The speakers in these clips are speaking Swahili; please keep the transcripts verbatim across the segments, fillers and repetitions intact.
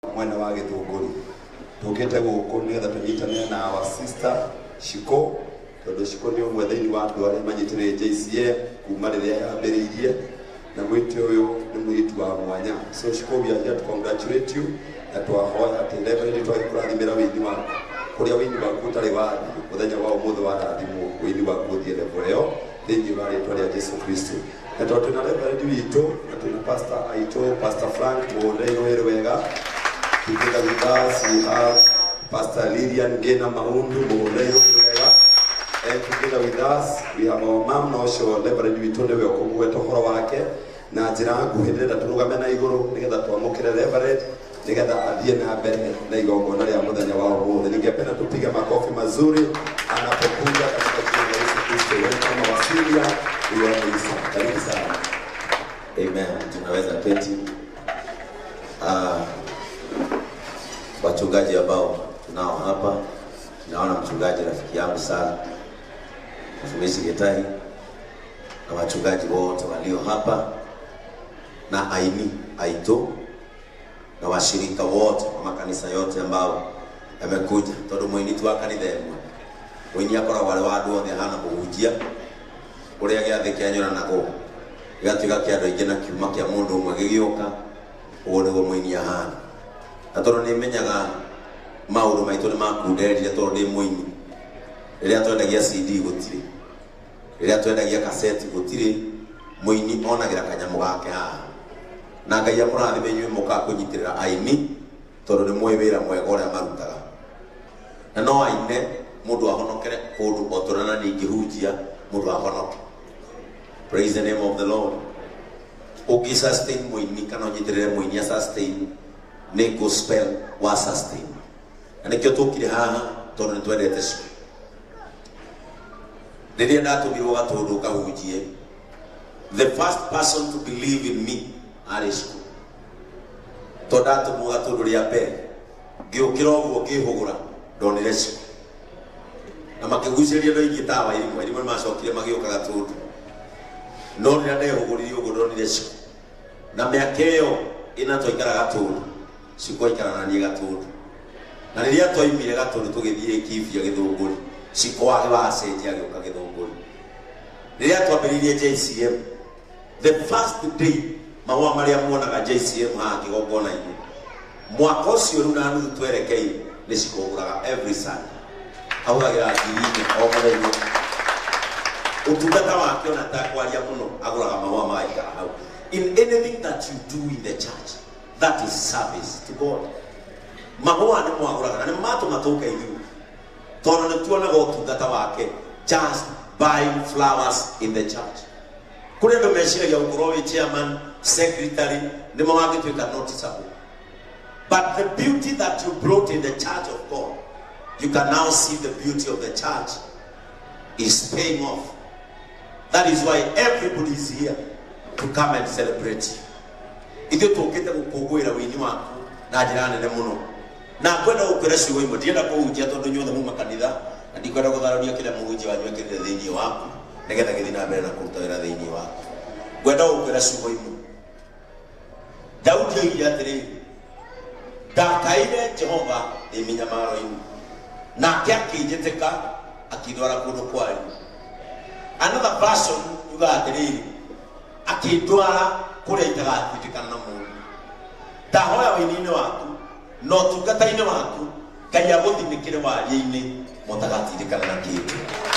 mwena wa Githunguri tukite guku nigetha tunyitane na our sister Shiko tondu Shiko ni umwe thiini wa andu aria manyitire J C A kuma riria yambiriirie na mwiti uyu ni mwiti wa mwanya. So Shiko, we are here to congratulate you na twahoya ati Reverend twagikurathimira wini waku kuria wini waku utari wathi muthenya wa umuthi wa rathimo wini waku uthie level iyo thiini wa ritwa ria Jesu Kristo. Na tondu na Reverend witu na tuna Pastor Aito, Pastor Frank Mureino wega. Together with us we have Pastor Lilian Gena Maundu Mureino wega. And together with us we have our mom na osho Reverend witu ndewe okugweta horo wake na njira nguhirira turugame na iguru nigetha twamukire Reverend nigetha athie na mbere na igongona ria muthenya wa umuthi. Ningependa tupige makofi mazuri anapokuja katika jina la Yesu Kristo. Welcome wasilia uyaisa. Karibu sana. Amen. Tunaweza keti. Ah, wachungaji ambao tunao hapa, naona mchungaji rafiki yangu sana Mtumishi Getai na wachungaji wote walio hapa na Aini Aito na washirika wote wa makanisa yote ambao yamekuja tondu mwiniti wa kanitha ĩmwe mwini akora wale wadu othe hana kuhujia uria giathi kianyura nago gatiga kia andu aingi na kiuma kia mundu umwe gigioka uguo niguo mwini ahana na tondu ni menyaga maundu maitu ni makundereria tondu ndi mwini riria twendagia C D gutiri riria twendagia cassette gutiri mwini onagira kanyamu gake haha na Ngai amurathime inyuĩ muka kunyitirira aini tondu ni mwe wira mwega uria marutaga na no aine mundu ahonokere kundu oturana ningihunjia mundu ahonoke. Praise the name of the Lord. Ugi sustain mwini kana unyitirire mwini sustain ni gospel wa sustain na nikio tukire haha tondu ni twendete cukuru riria ndatumirwo gatundu kahunjie the first person to believe in me ari cukuru tondu ndatumwo gatundu ria mbere ngiukira uguo ngihugura ndonire cukuru na makiguceria no ingi tawa irimwe irimwe macokire magioka gatundu no riria ndehuguririe uguo ndonire cukuru na miaka iyo ina twaikara gatundu cukuru ikara na niĩ gatundu na riria twaimire gatundu tugithie Kibia Githunguri cukuru agi wacenjia agioka Githunguri riria twambiririe J C M the first day maua maria muonaga J C M ha kigongona ini mwaka ucio ru na nuthu twerekei ni cikoguraga every Sunday auragira ngiri o muthenya utungata wake ona ta kwaria muno aguraga maua maikara hau. In anything that you do in the church, that is service to God. Maua ni mwaguraga na matu matoka ithu tondu ni tuonaga utungata wake just buying flowers in the church. Kuri ndo meciragia ukorwo wi chairman secretary ni mawagituika noticeable, but the beauty that you brought in the church of God, you can now see the beauty of the church is paying off. That is why everybody is here to come and celebrate you. Ithu tukite gukungwira wini waku na njira nene muno na kwenda gukira ciugo imwe ndienda kuhunjia tondu nyothe mu makanitha na ndikwenda gutharuria kile muhunjia wanyu ekirire thiini waku nigetha githi na mbere na kuruta wira thiini waku kwenda gukira ciugo imwe. Daudi oigire atiri ndakaire Jehova ndi minyamaro-ini nake akinjitika akindwara kundu kwari. Another version yuga atiriri akindwara kuria itagatirikana na mundu. Ndahoya wini-ini waku no tungata-ini waku Ngai aguthinikire waria-ini mutagatirikana na kindu.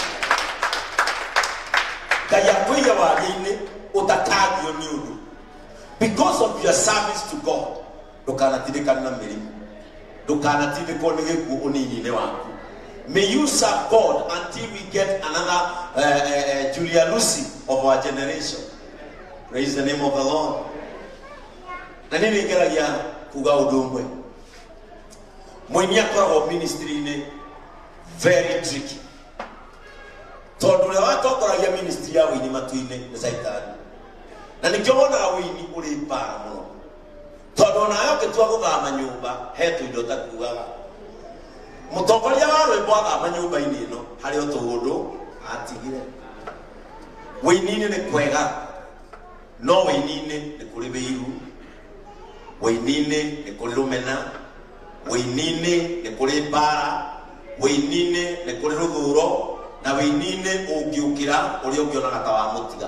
Ngai akwiya waria-ini utakagio ni undu because of your service to God. Ndukanatirikana na mirimu, ndukanatirikwo ni gikuo unini-ini waku. May you serve God until we get another uh, uh, uh, Julia Lucy of our generation. Praise the name of the Lord. Na nini ngeragia kuga undu umwe mwini akoragwo ministry-ini very tricky tondu uria watongoragia ministry ya wini matu-ini ni Saitani na nikio wonaga wini uri mbara muno tondu onayo ngitua guthama nyumba hetu indo takuaga mutongoria wa rwimbo athama nyumba-ini ino hari o tuundu atigire. Wini-ini ni kwega no wini-ini ni kuri biiru Wĩini-inĩ nĩ kũrĩ rũmena, wĩini-inĩ nĩ kũrĩ mbara, wĩini-inĩ nĩ kũrĩ rũthũũro, na wĩini-inĩ ũngĩũkĩra ũrĩa ũngĩonaga ta wa mũtiga.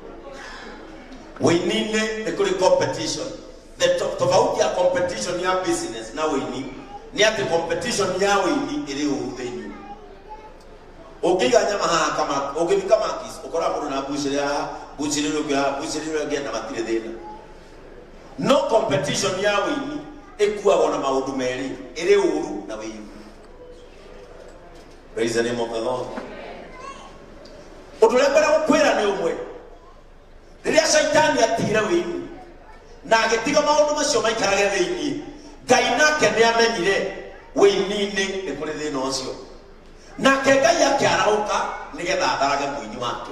Wĩini-inĩ nĩ kũrĩ competition. The tofauti ya competition ya business na wĩini nĩ atĩ competition ya wĩini ĩrĩ ũru thĩinĩ. Ũngĩiga nyama haha kama ũngĩthika makis ũkora mũndũ na mbucĩrĩ haha mbucĩrĩ ũngĩra mbucĩrĩ ũngĩenda matirĩ thĩna. No competition ya wĩini ĩkuagwo na maũndũ merĩ, ĩrĩ ũru na wĩini. Praise the name of the Lord. Ũndũ ũrĩa mbere gũkwĩra nĩ ũmwe. Rĩrĩa Saitani atigire wĩini na agĩtiga maũndũ macio maikarage thĩinĩ, Ngai nake nĩ amenyire wĩini-inĩ nĩ kũrĩ thĩna ũcio. Nake Ngai akĩarahũka nĩgetha atharage mũini wake.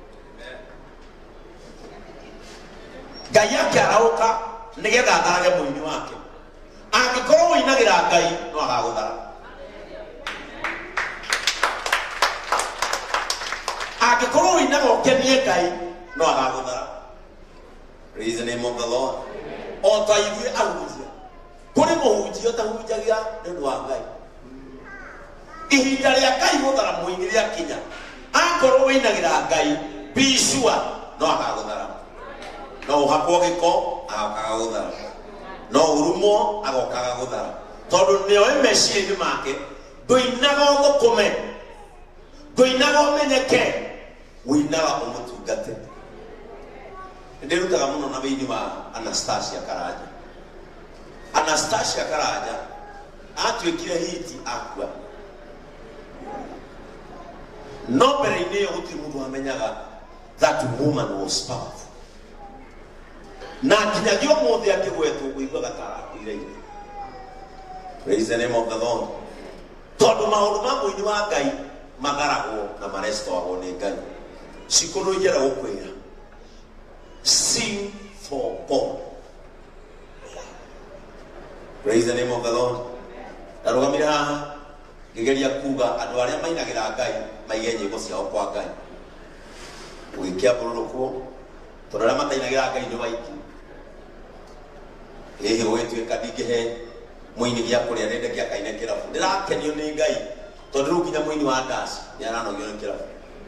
Ngai akĩarahũka nĩgetha atharage mũini wake. Angĩkorwo wĩinagĩra Ngai no agagũthara. Angĩkorwo wĩinaga ũkenie Ngai no agagũthara. Praise the name of the Lord. O ta ithuĩ ahunjia kũrĩ mũhunjia ũtahunjagia nĩ ũndũ wa Ngai. Ihinda rĩa Ngai gũthara mũini rĩakinya, akorwo wĩinagĩra Ngai be sure no agagũthara. No ũhakwo gĩko agokaga gũthara, no ũrumwo agokaga gũthara, tondũ nĩoĩ meciria-inĩ make ndũinaga ũthũkũme, ndũinaga ũmenyeke, wĩinaga ũmũtungate. Ndirutaga muno na wĩini wa Anastasia Karanja. Anastasia Karanja atuĩkire hiti akua. No mbere-inĩ ĩyo gũtirĩ mũndũ amenyaga that woman was powerful. Na nginyagia ũmũthĩ akĩgwetwo kũigua gatarakuire-inĩ. Praise the name of the Lord. Tondũ maũndũ ma mũini wa Ngai matharagwo na marestowagwo nĩ Ngai. Cikũrũ igera gũkwĩra, sing for God. Praise the name of the Lord. Ndarũgamire haha ngĩgeria kuga andũ arĩa mainagĩra Ngai maige nyĩmbo ciao kwa Ngai. Ũgĩkĩambũrũrũkwo tondũ arĩa matainagĩra Ngai nĩ waiki. Hihi gwĩtuĩka ndingĩhe mũini gĩa kũrĩa nende gĩakaine kĩrabu. Ndĩrakenio nĩ Ngai tondũ rĩu nginya mũini wa ndaci nĩ aranogio nĩ kĩrabu.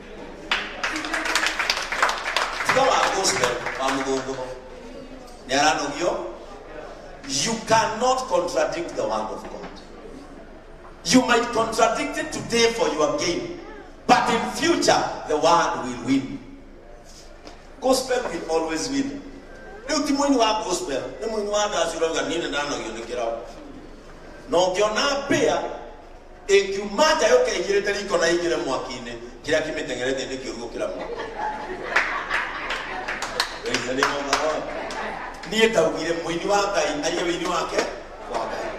Tiga wa gospel wa mũthũngũ nĩ aranogio. You cannot contradict the word of God. You might contradict it today for your gain, but in future the word will win. Gospel will always win. Leo ti mwini wa gospel, ni mwini wa ndaci uroga nini ndanogio nĩ kĩrabu. No ngiona pia ĩkiumaja yoke igĩrĩte riko na igĩre mwaki-inĩ kĩrĩa kĩmĩtengerete nĩ kĩrugo kĩrabu. Praise the name of the Lord. Niĩ ndaugire mũini wa Ngai aiye wĩini wake wa Ngai.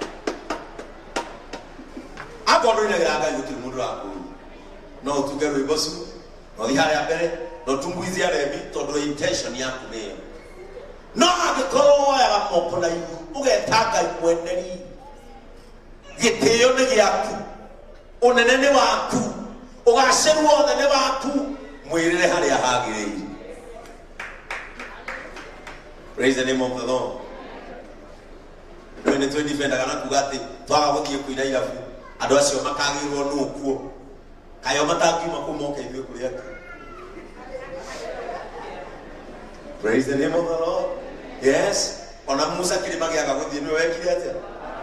Akorwo ndũinagĩra Ngai gũtirĩ mũndũ wakũi. No ũtuge rwĩmbo cu, no thiĩ harĩa mbere, no tumbuize aremi tondũ intention yaku nĩyo. No angĩkorwo woyaga moko na igũrũ ũgeta Ngai mweneri, gĩtĩo nĩ gĩaku, ũnene nĩ waku, ũgacĩru wothe nĩ waku, mwĩrĩre harĩa hagĩrĩire. Praise the name of the Lord. Nĩ twĩdefendaga na kuga atĩ twaga gũthiĩ kũina irabu andũ acio makagĩrwo nĩ ũkuo, kayo matangiuma kũu moke ithuĩ kũrĩ angĩ. Praise the name of the Lord. Yes. Ona Musa kĩrĩma gĩaga gũthiĩ nĩwe wekire atĩa?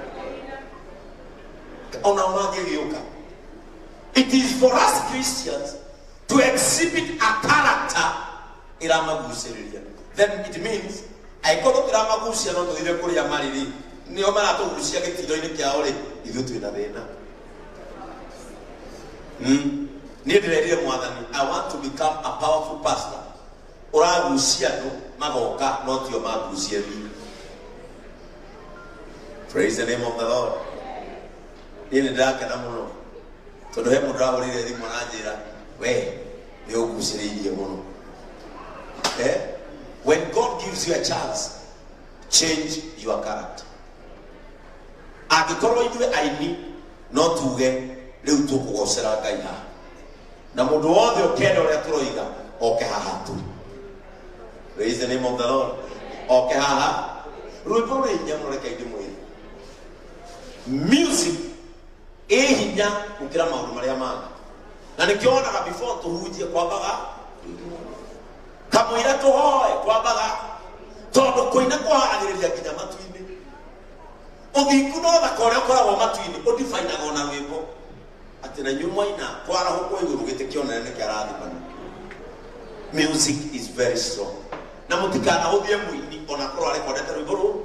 Ona magĩgĩũka. It is for us Christians to exhibit a character ĩramagucĩrĩria. Then it means aĩkorwo tũramagucia no tũthire kũrĩa marĩrĩ nĩo maratũgucia gĩtiro-inĩ kĩao rĩ ithuĩ twĩna thĩna. Niĩ ndĩrerire Mwathani, I want to become a powerful pastor. Ũragucia andũ magoka no tio magucia niĩ. Praise the name of the Lord. Niĩ nĩndakena mũno tondũ he mũndũ ũrahũrĩire thimũ ananjĩra we nĩ ũgucĩrĩirie mũno. Eh? When God gives you a chance, change your character. Angĩkorwo ithuĩ aini no tuge rĩu tũkũgocera Ngai haha, na mũndũ wothe ũkenda ũrĩa tũroiga oke haha tu. Praise the name of the Lord. Oke haha rwimbo rwe hinya muno reke ndi mwiri music e hinya ukira maundu maria manga na nikionaga before tuhujie kwambaga kamwira tuhoe kwambaga tondu kuina kuharagiriria nginya matu-ini uthingu no thakore ukoragwo matu-ini udifainaga ona rwimbo ati na nyuma ina kwaraho kwa iguru gite kionene kiarathimana. Music is very strong na mutikana uthie muini ona korwo arekodete rwimbo ru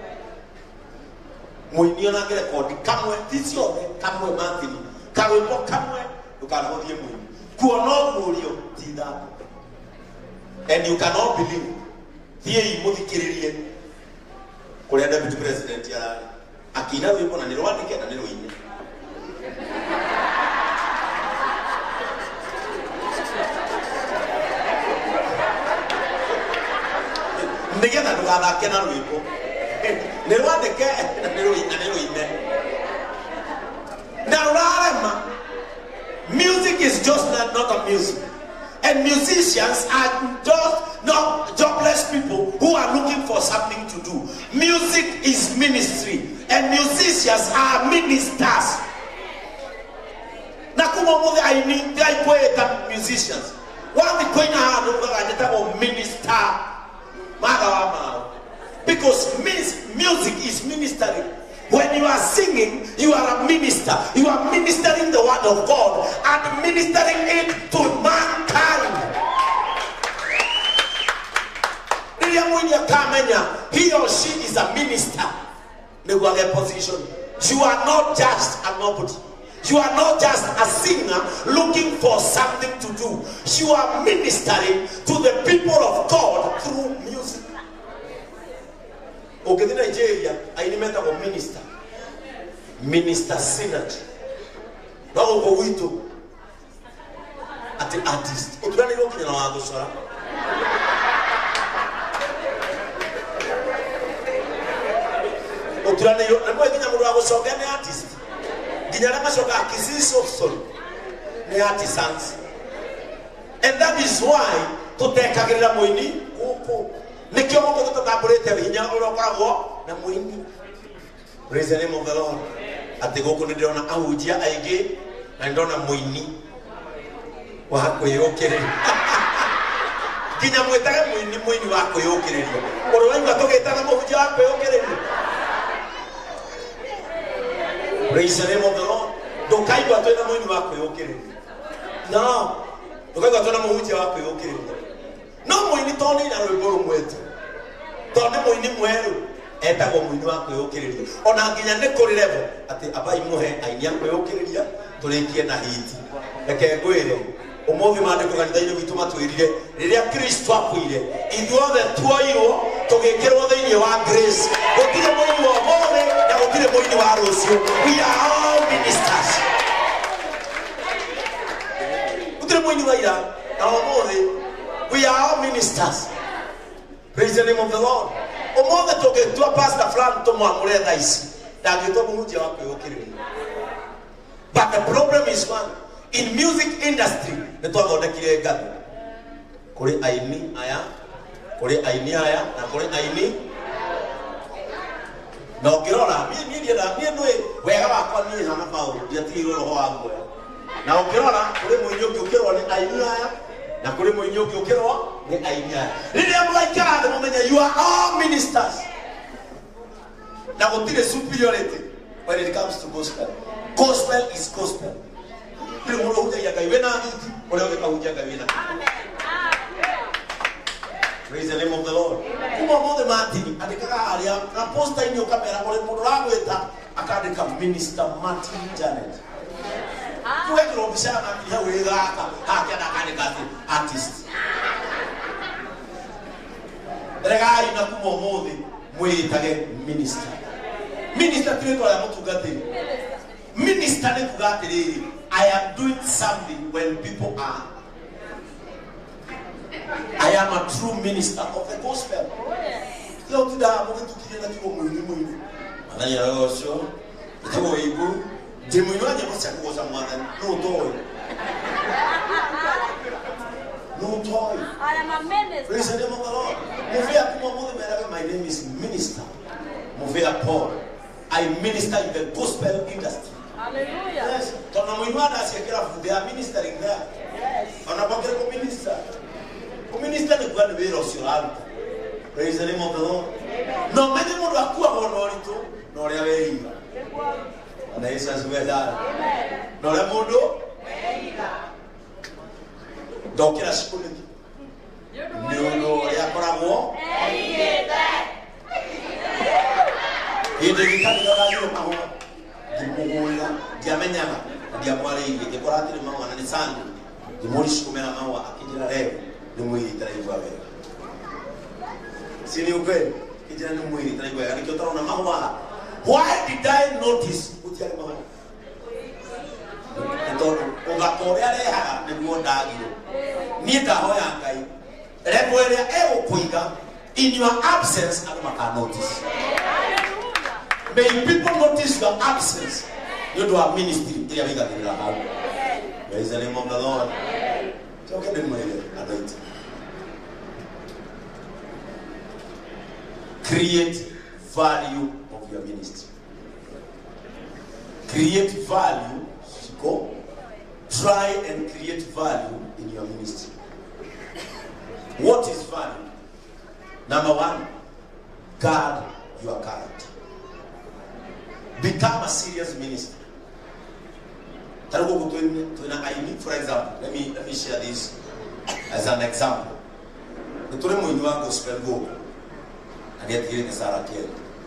muini ona ngerekodi kamwe ticiothe kamwe matini kawimbo kamwe ukana uthie muini kuona ugurio ti thambu and you cannot believe thie imuthikiririe kuria Deputy President yarari akina rwimbo na nirwandike na nirwine nigetha ndugathake na rwimbo nirwandike na nirwine na nirwine na rarema. Music is just not, not a music, and musicians are just not jobless people who are looking for something to do. Music is ministry, and musicians are ministers. Nakuma mother I need I poeta musicians. What the queen had over minister. Because music is ministering. When you are singing, you are a minister. You are ministering the word of God and ministering it to mankind. He or she is a minister. Position. You are not just a nobody. You are not just a singer looking for something to do. You are ministering to the people of God through music. Okay, in Nigeria, I remember a minister. Minister Synod. Now go with at the artist. Uturani roki na wago sora. Uturani yo, na mwe kinya muru wago soga ni artist. Ginyana mashoka kisiso sol. Ni artisans. And that is why to take agera moini opo. Nikyo mo ko taburete hinya urokoragwo na moini. Praise the name of the Lord. Ati goko ndirona ahujia aige na ndona moini wa kwiyokere. Ginya mwetaga moini moini wa kwiyokeririo. Oro wanga togetaga muhujia wa kwiyokeririo. Praise the name of the Lord. Dokaigwa twena moini wa kwiyokeririo. No. Dokaigwa twena muhujia wa kwiyokeririo. No moini toni na rwiboro mwetu. Toni moini mweru. Eta go muini wa kwiyokeriria. Ona nginya ne kuri level ati abai muhe ainia kwiyokeriria turikie na hiti. Reke ngwire umuthi mandiko kanitha-ini witu matwirire riria Kristo akuire ithuothe tuoirwo tugikirwo thiini wa grace. Gutire muini wa mothe na gutire muini wa rucio. We are all ministers. Gutire muini wa ira na mothe. We are all ministers. Praise the name of the Lord. Omothe tugetua pastor Frank tumwamure tha ici ndangitwo muhunjia wa kwiyukiriria. But the problem is one, in music industry nitwathondekire ngathi kuri aini aya kuri aini aya na kuri aini na ukirora mimi ndiye na mimi ndwe wega wakwa ni hana Paulo ndiatigirwo roho wangu na ukirora kuri muinyo ukirwa ni aini aya na kuri muinyo ukirwa ni aini aya riria mwaikara thĩ mumenya you are all ministers na gutire superiority when it comes to gospel. Gospel is gospel. Praise the name of the Lord. Kuma mothe Martin andikaga aria na poster inyo kamera kore mundu ragweta akandika Minister Martin Janet. Tuwe kirobisha na ya wega aka akana akandika artist. Rega ina kuma mothe mwitage minister. Minister tuwe ya mutugati. Minister ne kugatiriri. I am doing something when people are. I am a true minister of the gospel. Leo tuda mo kitu kile na tuko mwini mwini. Madani ya osho. Tuko ibu. Demu yanye mo sya kuoza mwana. No toy. No toy. I am a minister. Praise the name of the Lord. Mufia kuma mo mera my name is minister. Muvea Paul. I minister in the gospel industry. Hallelujah. Yes. Tona muinwana asiekera, they are ministering there. Yes. Wanapokea ku minister. Ku minister ni kwa ndio osio alta. Praise the name of the Lord. Amen. No mene mundu akua hono rito, no ria weiga. Na Yesu asiwe dara. Amen. No ria mundu Weiga. dokera shukuru. Ndio ria koragwo. Eigete. Hindi gikani gayo maho. Ndimuhula, ndiamenyaga, ndiamwarĩirie, ngĩkora atĩ nĩ maũa na nĩ Sunday. Ndĩmũrici kũmera maũa akĩnjĩra leo nĩ mwĩri taraigua wega. Si ni ukweli? Kijana ni mwĩri taraigua wega. Nĩkĩo tũrona maũa. Why did I notice gũtiarĩ maũa? Nĩ tondũ ũthaka ũrĩa arehaga nĩguo ndagire. Niĩ ndahoya Ngai level ĩrĩa egũkũiga in your absence andũ makanotice. May people notice your absence. You do a ministry. Praise the name of the Lord. Create value of your ministry. Create value. Go. Try and create value in your ministry. What is value? Number one, guard your character. Become a serious minister. For example, let me let me share this as an example. The time when you are gospel go, and yet here is Sarah Kelly.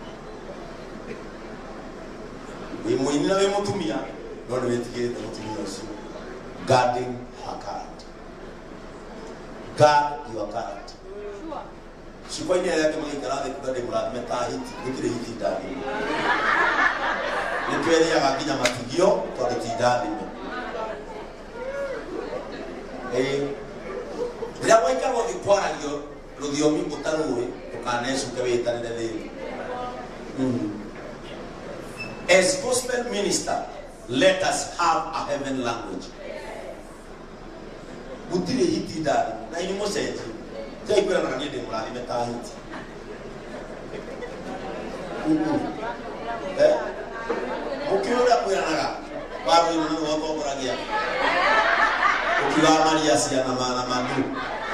We mo inina we mo tumia, no we tike mo tumia also. Guarding her character. Guard your character. Sikuwa ni yake mwenye kalade kudade murad meta hiti, nikire hiti dadi. Nikweli ya gakinya matigio kwa kitidadi. Eh, bila waika wa dikwara yo, rodiomi botaruwe, okanesu kaweta ndele. Mm. As gospel minister, let us have a heaven language. Butire hiti dadi, na ini mo seji. Jai kwa na ngide murali meta hiti. Mm. Eh? Ukiona kwa naga, bado ni nani wako koragia. Ukiwa Maria sia na maana madu.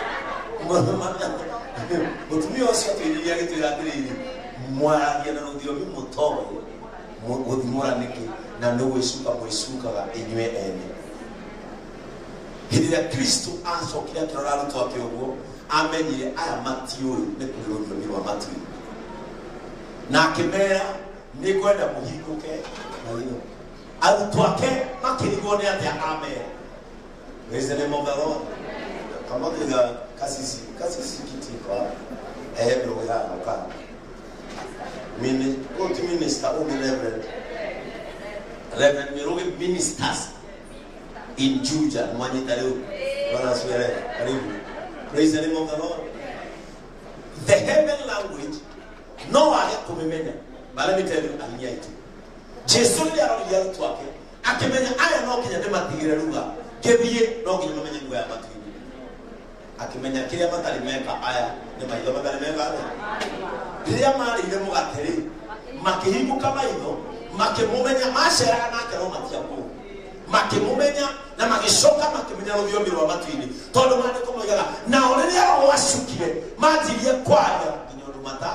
Mutumio sio tuilia kitu ya tiri. Mwagia na ndio mimi mutoe. Muthimura niki na no wesuka mwesuka ga inywe ene. Hili ya Kristo acokira turara twake uguo amenyire aya Matthew ne kurodio ni wa Matthew. Na akimera ni kwenda muhikuke na hiyo arutwo ake makirigwo ni atia amen. Praise the name of the Lord. Kama kiga kasisi kasisi kitiko eh bro ya ka mini go to minister or reverend reverend miroge ministers in Juja mwanyita leo bana swere karibu. Praise the name of the Lord. The heaven language no wale kumemenya. But let me tell you, I'm here too. Jesus only around here to ake. Akimenya aya no kinya de matigire ruga. Kebie no kinya mamenya ngwa ya matigire. Akimenya kile matali meka aya ne maido matali meka aya. Ria mali ile mugateri. Makihimu kama hizo, makimumenya mashera na kero matia ko. Makimumenya na magishoka makimenya no byo mirwa matini. Todo mane ko moyaga. Na ole ya wasukire. Matilie kwaya kinyodo mata.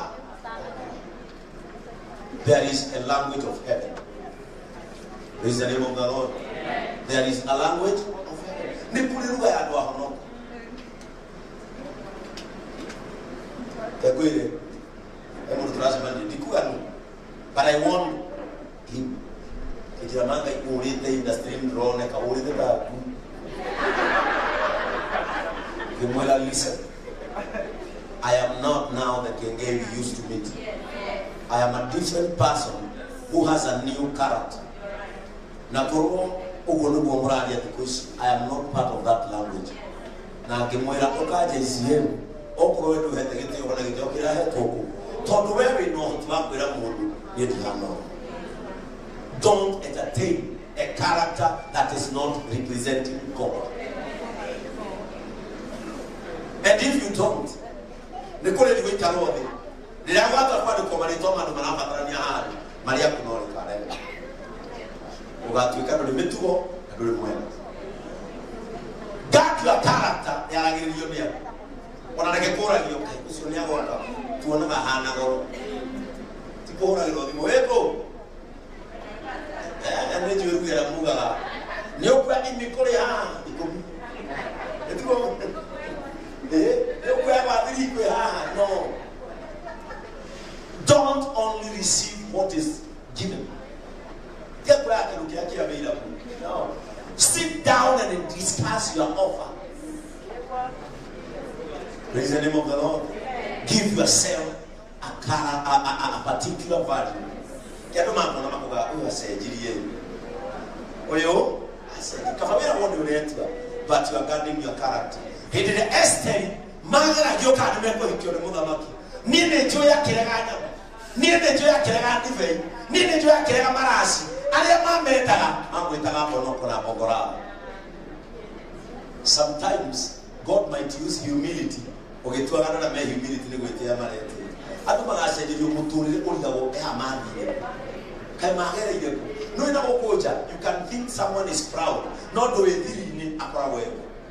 There is a language of heaven. Praise the name of the Lord. Amen. There is a language of heaven. Nipuli lugha ya dua hono. Takwile. Emu turazima ndikuwa nu. But I want him. Kijamanga ikulite industry drone ka ulite ba. Kimwela listen. I am not now the King you used to meet. I am a different person who has a new character. Nakoro ugonugo murali because I am not part of that language. Na kimwela okaje isiemu okoro edu hete gete yobana gete okira hetoko. Todo wewe no twakwira mundu yeti hano. Don't entertain a character that is not representing God. And if you don't, Nikole ni wita roho Nila watu kwa ni kwa malito mandu manabatarania hali Maria kunori kare ugatuika nduri mitugo na nduri mwema Guard your character yaragiririo ni ako ona reke kuragio kai ucio ni agonda tuona bahana goro tikoragiro thimo weko eh ane juru ya muga ni okwa imikore ha ikomi etiko eh okwa ba diri ko ha no don't only receive what is given get back and look at your available no sit down and discuss your offer. Praise the name of the Lord. Give yourself a, a, a, a particular value. Kaya naman mo naman kuga uya sa jiriye. Oyo, asa kafamera wone uletwa, but you are guarding your character. He did the Esther, magara joka na meko hikyo ne mudamaki. Nine joya kirega na. Nine joya kirega divei. Nine joya kirega marasi. Sometimes God might use humility. Okay, to another man humility ni gwetea marete. Atu magashe ndi muturire uligawo e amani. Kai magere ile. No ina okoja, you can think someone is proud. Not do ethiri ni akora wewe.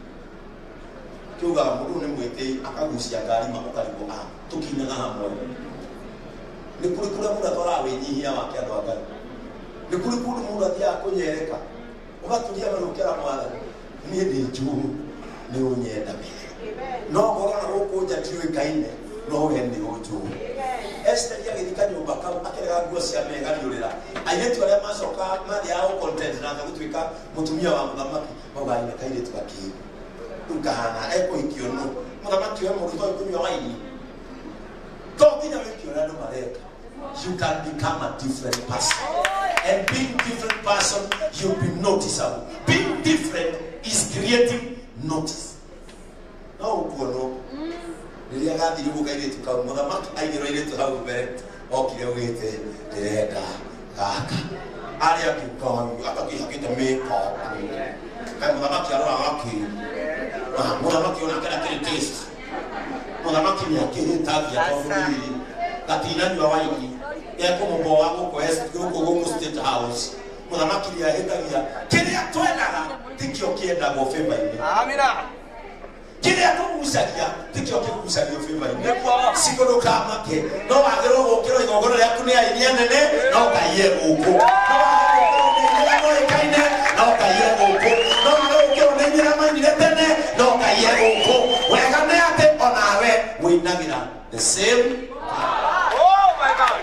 Kiuga mudu ni mwete akagucia gari makaribo a. Tukinyaga hamwe. Ni kuri kuri muda tora wenyihia wake andu agari. Ni kuri kuri muda thia kunyereka. Ugatulia barukera mwana. Ni ndi njuu ni unyenda mbere. No gorona gukuja tiwe kaine no hendi uju. Esther ya githika nyumba kau akerega nguo cia megariurira. Airetu aria macoka mari yao content na gutwika mutumia wa muthamaki maugaine kaire twaki. Ukahana eko ikiono. Muthamaki we muruto kunywa waini. Tokinya wikio na ndo mareka. You can become a different person. And being different person, you'll be noticeable. Being different is creating notice. No ukono. Nilia gadi yuko kaile tukao muthamaki aigiro ile tukao mbere okire wite direnda kaka. Ali akikao atakihakita meko. Kai muthamaki arora waki. Ah muthamaki ona kana kile taste. Muthamaki ni akiri tabia kwa mwili. Katina ni wawaini. Yako mbo wangu kwa esi yuko gumu state house. Muthamaki ya hetagia. Kile atwena tikio kienda go favor ini. Amina. Kile atumushagia tikio kikushagia favor ini. Sikono kama ke. No agero gokero igogoro yaku ni ainia nene no kaiye guko. No agero ni kaine no kaiye guko. No agero ni nyira manyire tene no kaiye guko. Wega ne ate onawe winagira the same. Oh my God.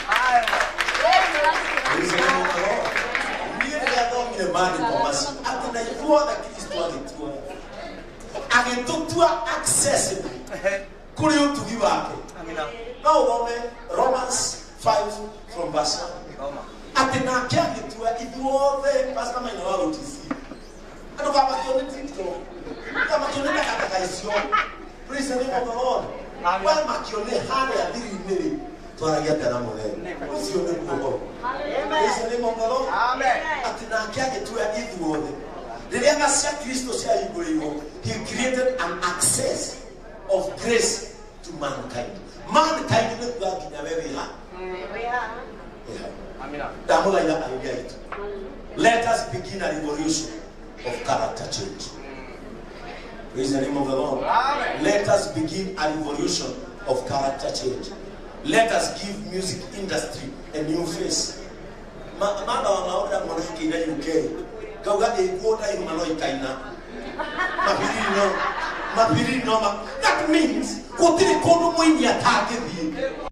Mani komasi atina yuwa na Kristo agitua agitutua accessible kuri utugi wake. Amina. Now Rome Romans five from verse one. Atina agitua iduothe pastor mine wa utisi ano kama kione TikTok kama kione kaka kaisio. Praise the name of the Lord. Kwa makione hali ya diri mbele twaragia tena mole usio ne kuko. Praise the name of the Lord. Amen. Atina kiage tu ya ithuothe riria ngacia Kristo cia iguriwo, he created an access of grace to mankind. Mankind ne kwa kinya wewe ha wewe ha amina damola ila idea it. Let us begin a revolution of character change. Praise the name of the Lord. Amen. Let us begin a revolution of character change. Let us give music industry a new face. Mama wa maoda mwanamke ina U K. Kauga ekuota ina manoi kaina. Mapiri no. Mapiri no. That means kutiri kono mwenye atake bi.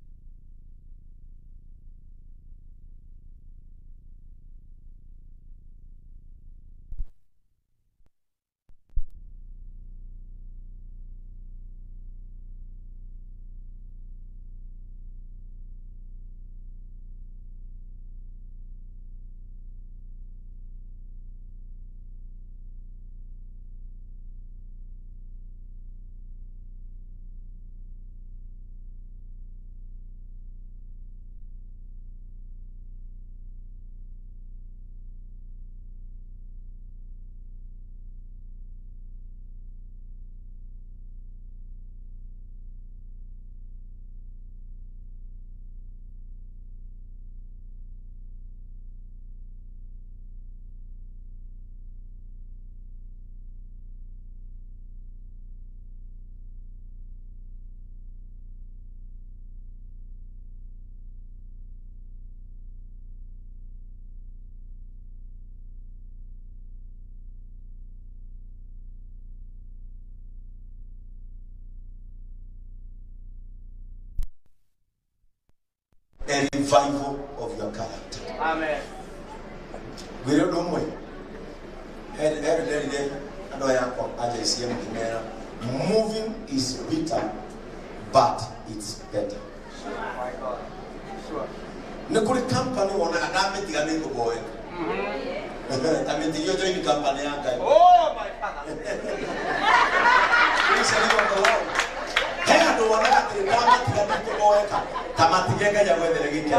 a revival of your character. Amen. We don't know when. Every day, I know I just see him. Moving is bitter, but it's better. My God. Sure. Nekuri company wana adame tigane ko boy. Tami tiyo join company anga. Oh my Father. Please leave on the Lord. Kaya do wana adame tigane ko boy ka. Tama tigega ya wewe legike.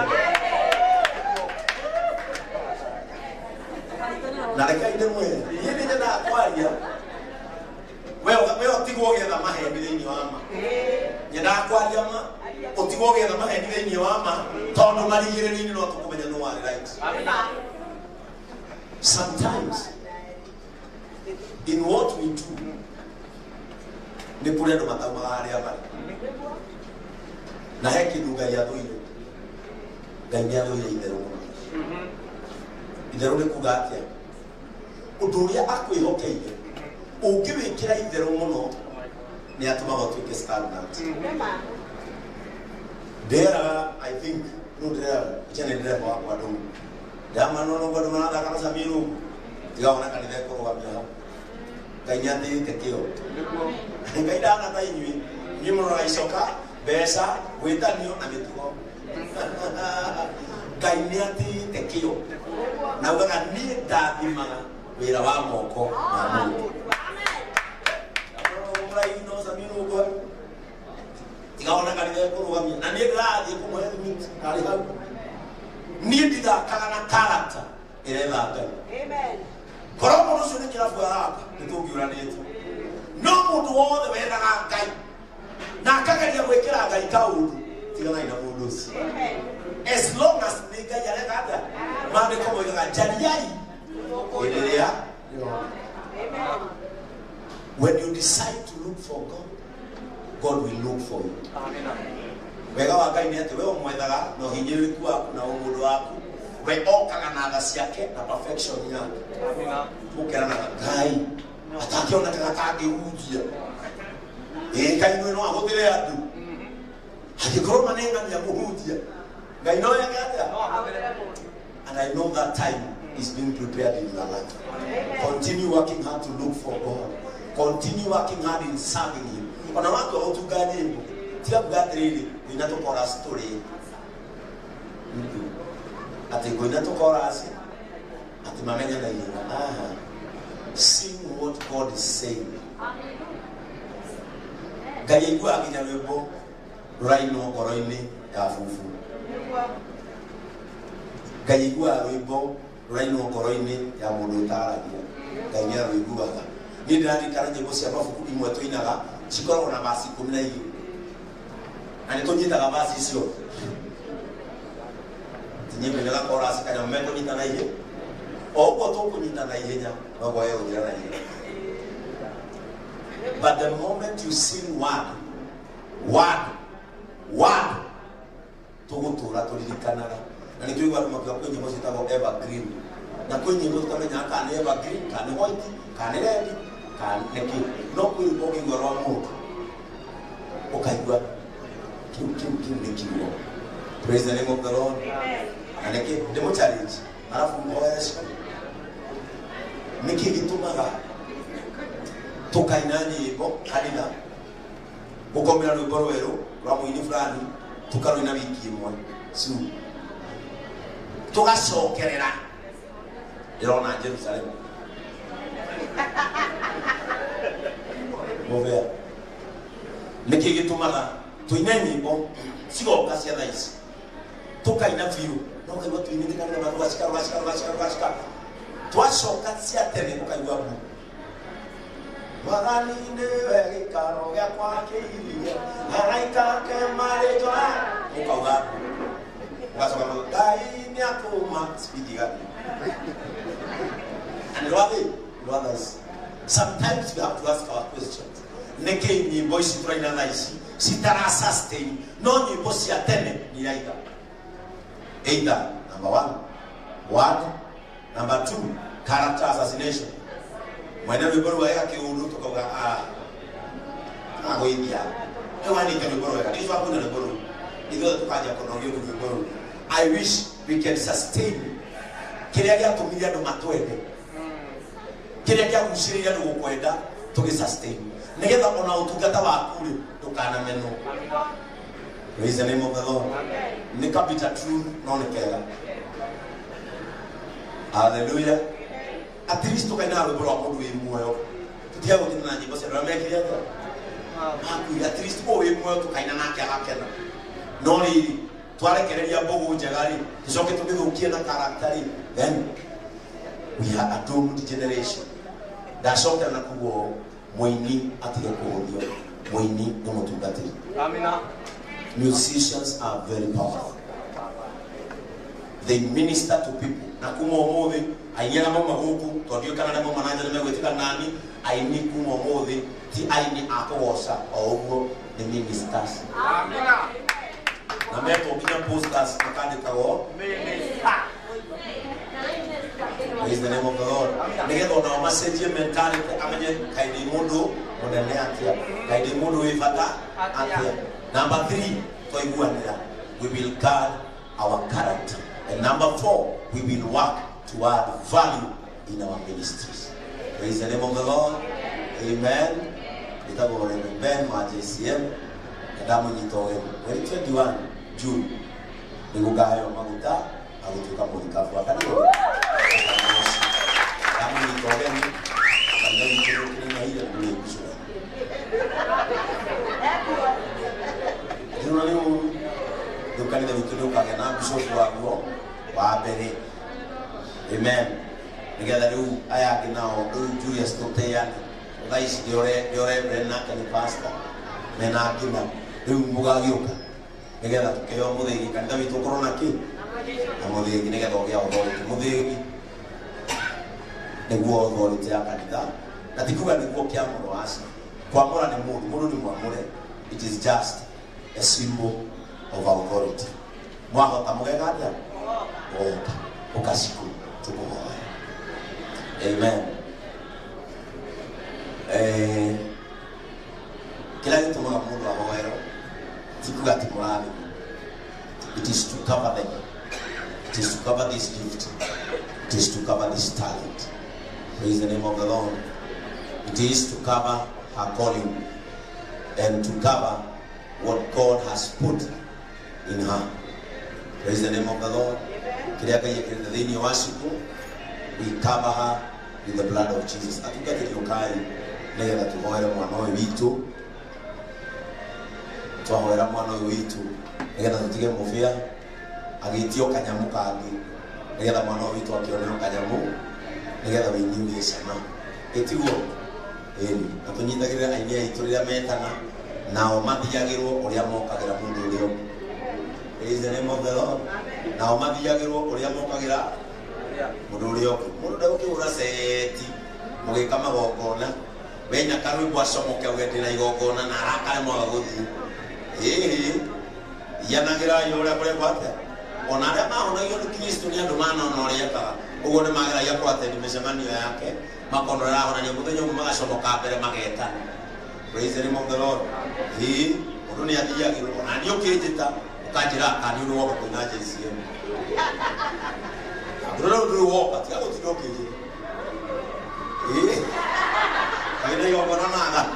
Na leka ide mwe. Yini jana akwaria. Wewe wewe tigo getha mahe thini wa ma. Nyenda akwaria ma. Otigo getha mahe thini wa ma. Tondu marigiriri no tukumenya no wari right. Sometimes in what we do ne pure ndo matama ari abari. Na heki duga ya doire. Ganya doire idero. Mhm. Idero ne kugatia. Uduria akwihokeire. Ungibikira idero muno ni atuma batuke stagnant. There are, I think, no there, jene there wa wadu. Dama no no wadu mana dakana samiru. Tiga wana kani there ko wabia. Kainyati tekio. Kaida na tai ni ni mo raisoka besa weta niyo ametuko. Kainyati tekio. Na wana ni dadima wira wa moko na Mungu. Ino samiru ko tiga wana kali there ko wabia. Na ni gradi ko mo head kali ha. Ni dida kana character ile la. Amen. Kora mo no sune kila fuara nitugi uranetu. No mundu wothe wenda ngai. Na kagaria gwikira ngai kaudu tiga na ina mundu ucio. As long as ni ngai ale kada mande ko moiga jariai. Ileria. Amen. When you decide to look for God, God will look for you. Amen. Wega wa ngai ni ati wewe mwethaga no hinyiriku waku na umudu waku. We okaga na tha ciake na perfection yake. Amina. Mukera na ngai. Atakiona kana kage ujia. Eh kai no ahotire andu. Hakikorwo manenga ni amuhujia. Ngai no yake ata. And I know that time is being prepared in your life. Continue working hard to look for God. Continue working hard in serving Him. Kuna watu hawatugani hivyo. Tia kugatiri inatokora story. Ati goina tokora asi. Ati mamenya na yeye. Ah. Sing what God is saying. Gaye gwa akinya webo raino koroini ya fufu. Gaye gwa webo raino koroini ya mundu taragia. Gaye webo ga. Ni ndani karanje bosi abafuku imwe to inaga chikoro na basi kumi na mbili. Ani tonjita ga basi sio. Tinye bela kora sikanya mmeko nyita na ile. Ogo to kunyita na ile nya. Ogo yeo jira na ile. But the moment you sing one, one, one, tugutura tulikanara. Na nikiwa kwa mwa kwenye mosi tago evergreen. Na kwenye mosi kama nyaka ni evergreen, kani white, kani red, kani neki. No kuibogi ngoro mu. Okaigwa kim kim kim nekiwo. Praise the name of the Lord. Amen. And neki demo challenge. Alafu mwoesha. Niki gitumaga. Tukainani ibo kanina. Ukomera rwimbo rweru rwa muini fulani tukaruina wiki imwe. Su. Tugacokerera. Irona Jerusalem. Movea. Niki gitumaga tuine nyimbo cigoka cia thaici. Tukaina biu. No kaigua tuine tikana na rwacika rwacika rwacika rwacika. Twacoka cia tene tukaigua bu. Magani newe karo ya kwake ilia haraika kemare toa ukauga ukasoma gai ni akoma speedy gani and rather rather sometimes we have to ask our questions neke ni voice trainer nice sitara sustain no ni bosi atene ni aida either number one one number two character assassination. Mwana wiboro ya kiundu tukaga ah agoibia ewa ni ke wiboro ya kiswa kuna wiboro ido tukaja kono ngi wiboro I wish we can sustain kiria gia tumiria ndo matwende kiria gia guciria ndo gukwenda tugi sustain nigetha ona utungata waku ri tukana meno. Praise the name of the Lord. Ni capital truth no ni kega. Hallelujah. At least tukaina rwimbo rwa mundu wi muoyo tutia gutina na nyimbo cia ramekiria ta aku at least o wi muoyo tukaina nake agakena no riri twarekereria mbogo njagari tucoke tugithukie na karaktari, then we are a doomed generation. Ndacoka na kugo muini atige kuhuthio muini ni mutungatiri. Amina. Musicians are very powerful. They minister to people. Na kuma omothi ainyana mama huku tondio kana na mama nanja nimegwetika nani aini kuma omothi ti aini akogoca o uguo ni ministers. Amina. Na meto kina posters makandikago minister. Praise the name of the Lord. Nigetho na message mentality amenye kaidi mundu munene atia kaidi mundu wifata atia. Number three, we will guard our character. And number four, we will work to add value in our ministries. Praise the name of the Lord. Amen. Itago Ben ma J C M. Adamu nitowe. When twenty-one June, nigugayo maguta agutuka mulikafu akaniyo. Adamu nitowe ni kanda nitowe kini na ile ndio kusura. Ndio leo dukani da vitulu kagena bishofu wako wa bere. Amen. Nigetha riu aya ginao riu Julius Toteani thaici diore diore brena kani pastor mena ngina riu mugagiuka nigetha tukeo muthigi kanitha witu korona ki na muthigi nigetha ugia authority muthigi niguo authority ya kanitha na tikuga niguo kiamuro aci kwamura ni mundu mundu ni mwamure. It is just a symbol of authority. Mwahota mugega atia oka ukasiku tukuhoya. Amen. Eh, kila kitu mwa mundu ahoero tikuga ati murani. It is to cover them. It is to cover this gift. It is to cover this talent. Praise the name of the Lord. It is to cover her calling and to cover what God has put in her. Praise the name of the Lord. We cover her with the blood of Jesus. Nigetha tuhoere mwana uyu witu twahoera mwana uyu witu nigetha tutige mufia agitio kanyamu kangi nigetha mwana uyu witu akioneo kanyamu nigetha winyuge cama etiguo eni na tunyitagirira ainia itu riria metana nao mathiagirwo uria mokagira mundu urio. Praise the name of the Lord. Nao mathiagirwo uria mokagira mundu urio mundu ndagukigura seti mugika magongona wenya karwimbo acomoke ugendera igongona na arakare mwaga guthi eh yanagira yore kure kwate ona aria mahonagio ni Kristo ni andu mana ona uria kaga uguo ni magira ya kwate ni micemanio yake makondora hona ni muthenya umwe magacomoka mbere magetana. Praise the name of the Lord. He mundu ni athiagirwo ona ni ukinjita ukanjira kani uri woka kuina J C M ndoro ndoro woka tiga gutidokeje eh kaina yo bona naga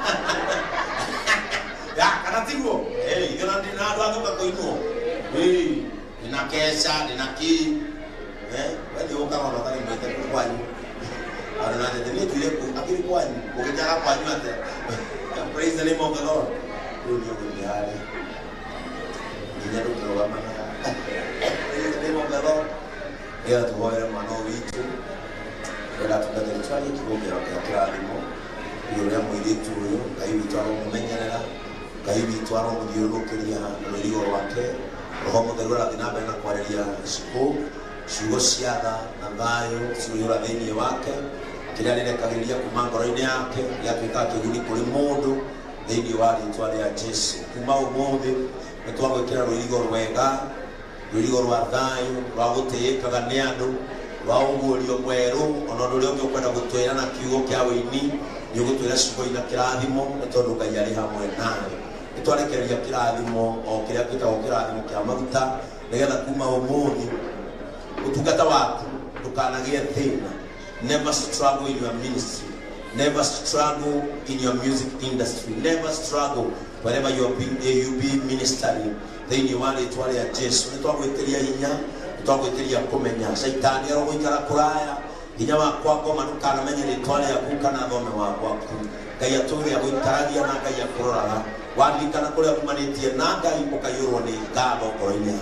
ya kana tiguo eh igana ndina andu angu bakoinwo eh ina kesha ina ki eh wali woka ona kali mwete kwanyu ara na ndete ni tuile ku akiri kwanyu ukitaka kwanyu ate. Praise the name of the Lord. Ndio ndio hali ndio ndio wama. Praise the name of the Lord. Ela tuhoera mwana witu ela tukagerechwani kigogera kya kiralimo yore mwiritu uyu Ngai witu aromumenyerera Ngai witu aromuthiurukiria rurigo rwake roho mutheru arathinabe na kwareria ciku ciugo cia tha na thayu ciuyura thiini wake kiria rirekagiriria kuma ngoro-ini yake giatuika kiguni kuri mundu thiini wa ritwa ria Jesu. Kuma umuthi nitwagwikira rurigo rwega rurigo rwa thayu rwa gutiikaga ni andu rwa ugurio mweru ona ndu rio ukwenda gutwira na kiugo kia wini ni gutwira ciugo ina kirathimo ni tondu Ngai ari hamwe nawe nitwarekereria kirathimo o kiria kitagwo kirathimo kia maguta nigetha kuma umuthi utungata waku ndukanagie thina. Never struggle in your ministry, never struggle in your music industry, never struggle wherever you are being you be ministering. Then you want it wale ya Jesu nitwagwitiria hinya, nitwagwitiria kumenya shaitani aro guikara kuraya hinya wa kwako manukana menye nitwale ya kuka na thome wa kwaku ngai aturi ya guikaragia na ngai akuroraga wadirikana kuria kumanitie na ngai ukayurwo ni ngatho ngoro-ini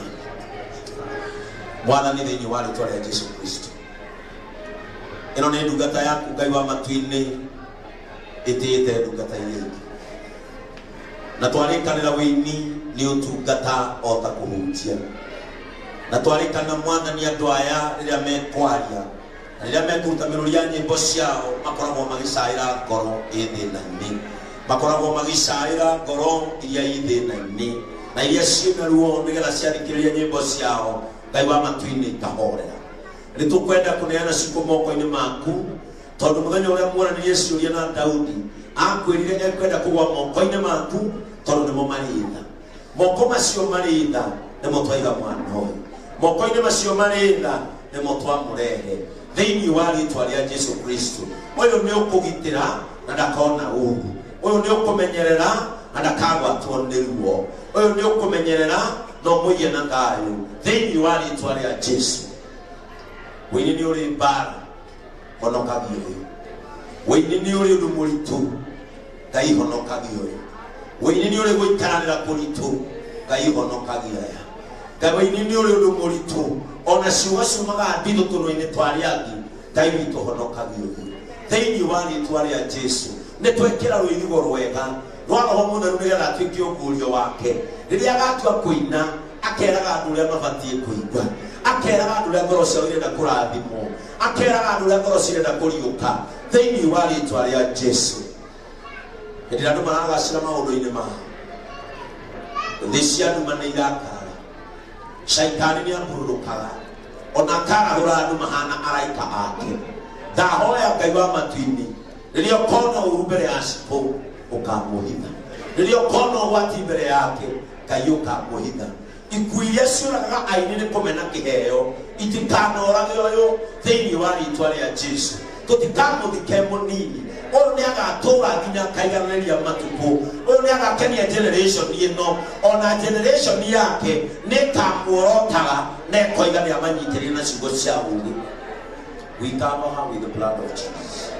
mwana ni thini wa ritwa ria Jesu Kristo. Ino ni ndungata yaku ngai wa matu-ini itiite ndungata iria ingi na twarikanira wini ni utungata ota kuhutia na twarikana mwana ni andu aya riria mekwaria riria mekuruta miruria nyimbo ciao makoragwo magicaira ngoro ithina-ini makoragwo magicaira ngoro iria ithina-ini na iria ciina ruo nigetha ciarikiriria nyimbo ciao ngai wa matu-ini ikahorera. Nitukwenda kuneana ciku moko-ini maku tondu muthenya uria mwaranirie ciuria na Daudi akwirire ekwenda kugwa moko-ini maku tondu nimo maritha moko macio maritha nimo twaiga mwana uyu moko-ini macio maritha nimo twamurehe thiini wa ritwa ria Jesu Kristo. Uyu ni ukugitira na ndakona uru, uyu ni ukumenyerera na ndakagwatwo ni ruo, uyu ni ukumenyerera no muiye na thayu thiini wa ritwa ria Jesu. Wini ni uri mbara honokagi uyu, wini ni uri undu muritu ngai honokagi uyu, wini ni uri guikaranira kuritu ngai honokagi aya, ngai wini ni uri undu muritu ona ciuga ciumaga ndithu tunu-ini twariangi ngai witu honokagi uyu thiini wa ritwa ria Jesu. Nitwekira rwithigo rwega rwa Roho Mutheru nigetha atuike ugurio wake riria agatua kuina akeraga andu uria mabatie kuigua, akeraga andu uria ngoro ciao irenda kurathimwo, akeraga andu uria ngoro cirenda kuriuka thiini wa ritwa ria Jesu. Hindi andu maragacira maundu-ini mao thi cia nduma ni irakara, shaitani ni ambururukaga ona karahura andu mahana araika ake. Ndahoya ngai wa matu-ini riria ukona uru mbere ya cipo ukamuhitha, riria ukona ugwati mbere yake ngai ukamuhitha. Ikuũ iria ciũragaga aini nĩ kũmena kĩheo itikanorage ũyũ thĩinĩ wa rĩtwa rĩa Jesu. Tũtikamũthike mũnini, ũyũ nĩ agatũra nginya akaiganĩria matukũ, ũyũ nĩ agakenia generation ĩno, ona generation yake nĩ ĩkamuorotaga na ĩkoiga nĩ amanyitĩrĩire na ciugo cia ũũgĩ. We cover her with the blood of Jesus.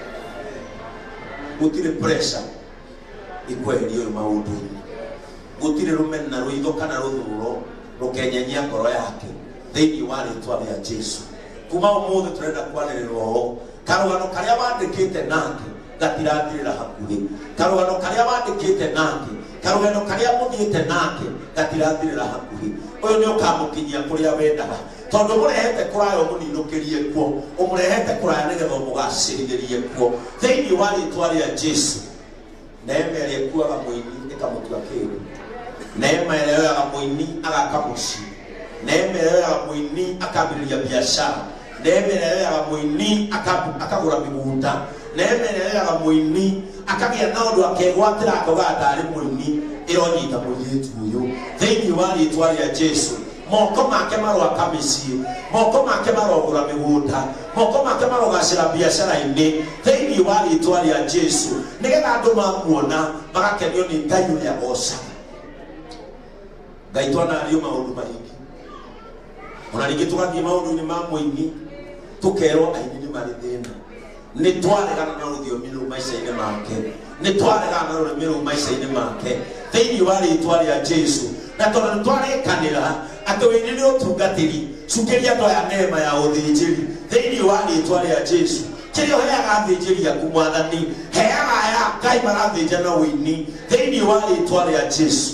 Gũtirĩ pressure ikweheria ũyũ maũndũ-inĩ, gũtirĩ rũmena na rũitho kana rũthũũro rũkenyanyia ngoro yake thĩinĩ wa rĩtwa rĩa Jesu. Kuma ũmũthĩ tũrenda kwanĩrĩra ũũ karũgano karĩa wandĩkĩte nake gatirathirĩra hakuhĩ, karũgano karĩa wandĩkĩte nake, karũgano karĩa mũthiĩte nake gatirathirĩra hakuhĩ. Ũyũ nĩ ũkamũkinyia kũrĩa wendaga tondu mũrehete kũraya mũninũkĩrie kuo, ũmũrehete kũraya nĩgetha mũgacĩrithĩrie kuo thĩinĩ wa rĩtwa rĩa Jesu. Neema ĩrĩa ĩkuaga mũini ĩkamũtua kĩndũ, neema ĩrĩa yoyaga mũini agaka mũciĩ, neema ĩrĩa yoyaga mũini akambĩrĩria biacara, neema ĩrĩa yoyaga mũini akagũra mĩgũnda, neema ĩrĩa yoyaga mũini akagĩa na ũndũ akegwatĩra akauga ndarĩ mũini ĩronyita mũirĩtu ũyũ thĩinĩ wa rĩtwa rĩa Jesu. Moko make marwaka mĩciĩ, moko make marogũra mĩgũnda, moko make marogacĩra biacara-inĩ thĩinĩ wa rĩtwa rĩa Jesu, nĩgetha andũ mamuona magakenio nĩ Ngai ũrĩa agocaga. Ngai twanario maũndũ maingĩ, ona ningĩ tũgathiĩ maũndũ-inĩ ma mũini tũkerwo aini nĩ marĩ thĩna. Nĩ twaregana na rũthiomi rũu maica-inĩ make, nĩ twaregana na rũrĩmĩ rũu maica-inĩ make thĩinĩ wa rĩtwa rĩa Jesu. Na tondũ nĩ twarĩkanĩra atĩ wĩini nĩ ũtungatĩri, cukĩria andũ aya neema ya ũthĩnjĩri thĩinĩ wa rĩtwa rĩa Jesu. Kĩrĩa ũheaga athĩnjĩri aku Mwathani, heaga aya Ngai marathĩnja na wĩini thĩinĩ wa rĩtwa rĩa Jesu.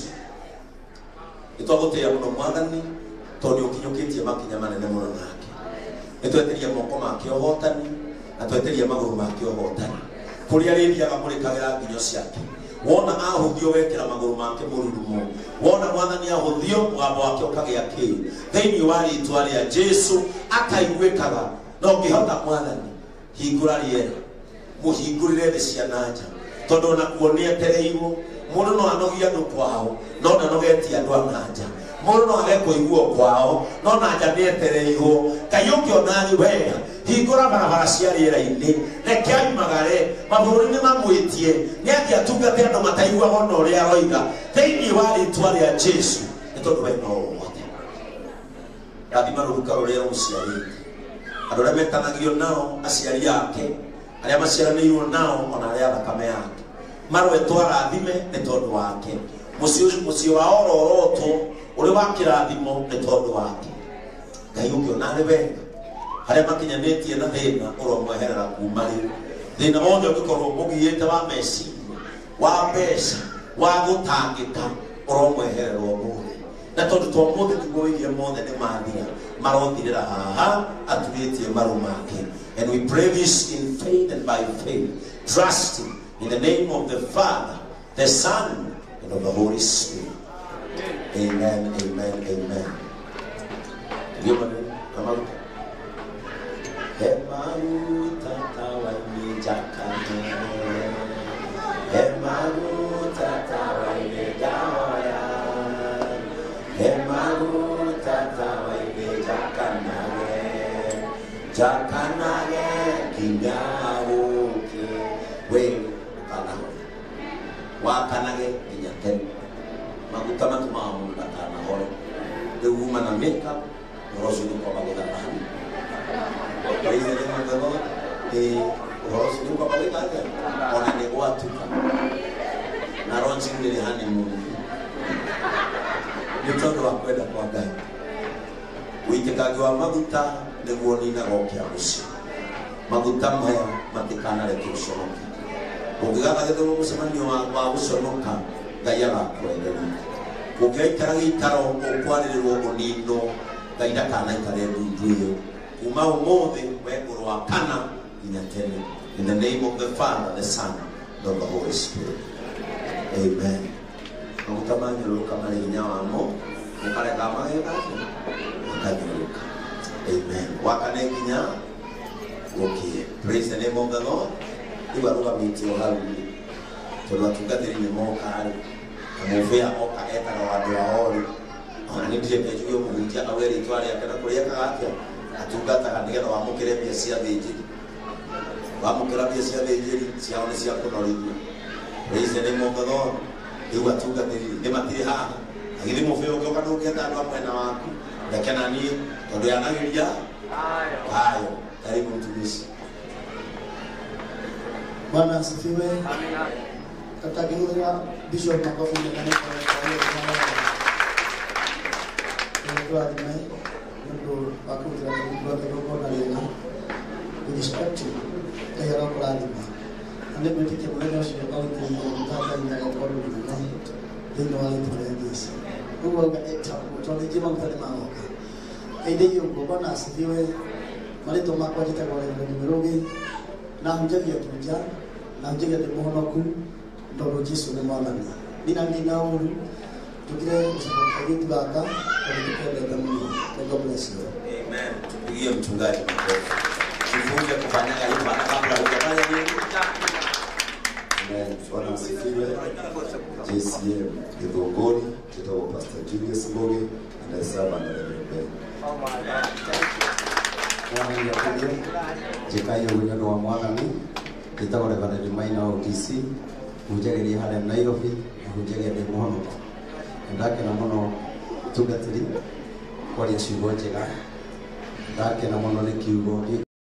Nĩ twagũtĩĩa mũno Mwathani tondũ nĩ ũkinyũkĩtie makinya manene mũno nake. Nĩ tweteria moko make ũhotani na tweteria magũrũ make ũhotani kũrĩa rĩthiaga mũrĩkagĩra nginyo ciake. Wona ahũthio wekĩra magũrũ make mũrurumo, wona Mwathani ahũthio mũgambo wake ũkagĩa kĩĩ thĩinĩ wa rĩtwa rĩa Jesu, akaiguĩkaga. No ngĩhota Mwathani hingũra rĩera, mũhingũrĩre thĩ cia na nja, tondũ onakuo nĩ etereirwo. Mũndũ no anogia andũ kwao no ndanogetie andũ a na nja, mũndũ no age kũiguo kwao no na nja nĩetereirwo Ngai ũkĩona wega hingũra barabara cia rĩera-inĩ reke aumagare mabũrũri nĩ mamwĩtie nĩathiĩ atungate andũ mataiguaga ona ũrĩa aroiga thĩinĩ wa rĩĩtwa rĩa Jesu nĩ tondũ we no ũhote rathima rũruka rũrĩa rũmũciarĩte andũ arĩa metanagio nao aciari ake arĩa maciaranĩirwo nao ona arĩa thakame yake marwetwo arathime nĩ tondũ wake mũciĩ wa ororotwo ũrĩ wa kĩrathimo nĩ tondũ wake Ngai ũkĩona arĩ wega harĩa makinyanĩtie na thĩna ũromweherera kuma rĩu thĩna wothe ũngĩkorwo mũgiĩte wa meciria wa mbeca wa gũtangĩka ũromwehererwo ũmũthĩ na tondũ twa mũthĩ tiguo wĩgie mothe nĩ mathira marothirĩra haha aturĩtie maru make. And we pray this in faith and by faith, trusting in the name of the Father, the Son, and of the Holy Spirit. Amen, amen, amen. Jakanage kingaruke we kana wakanage kinyate maguta matumamu batana hore the woman and makeup rosulu kwa bagoda bani praise the name of the Lord the rosulu kwa bagoda ona ne watuka na ronji ndile hani mungu nitondo wakwenda kwa Ngai uitekagi wa maguta nĩguo nĩinaga kĩa mũciĩ maguta maya matikanareke ũconoke ũngĩgatha gĩthũmo mũcemanio wa gũconoka Ngai agakwenderia ũngĩaikara gĩikaro ũkwarĩrĩrwo ũninwo Ngai ndakanaikare ndundu ĩyo kuma ũmũthĩ we ũrĩ wa kana nginya tene. In the name of the Father, the Son, and of the Holy Spirit. Amen. Maguta manyũrũrũka marĩ hinya wamo ũkareka magega makanyũrũka. Amen. Wakaneginya. Okay. Praise the name of the Lord. Iwa ruga miti o harugi. Tondũ atungatĩri nĩ moka kamũbĩa oka etaga wandũ aori. Ona nĩ ndire keju yo mũhunjia auge rĩtwa rĩake na kũrĩa kagakĩa atungataga nĩgetha wamũkĩre mbia cia thĩnjĩri. Wamũkĩra mbia cia thĩnjĩri ciao nĩ cia kũnorithia. Praise the name of the Lord. Iwa atungatĩri nĩ matirĩ haha. Agĩthi mũbĩa ũngĩoka ndũngĩenda andũ a mwena waku. Reke na niĩ tondũ yanagĩria hayo. Karibu mtumishi. Bwana asifiwe. Amina. Tutakiuza Bishop makofi ndani kwa kwa kwa ndio wakuja kwa kwa kwa leo. We respect you. Tayari kwa lazima. Ande mtike mwana shida kwa kwa ndani kwa kwa ndio wale tunaendesha. Huwa eta tunajima mtani maoka. Ende hiyo Bwana asifiwe. Malito makwa jitagwa ni mrogi na hujagia tuja na hujagia demonoku ndo Yesu ni mwanani nina nina uru tukire usipokea baba kwa damu. God bless you. Amen. Tupigie mchungaji makofi. Jifunze kufanya hivyo hata kabla hujafanya nini. Amen. Bwana asifiwe. J C M Githunguri, tutao Pastor Julius Moge and I serve under the name. Oh my God. Bwana yakuja jikayo wino wa mwathani kitagore bana maina O T C hujageria hale Nairobi hujageria muhono ndake na muno tugatiri kwa ciugo njega ndake na muno ni kiugo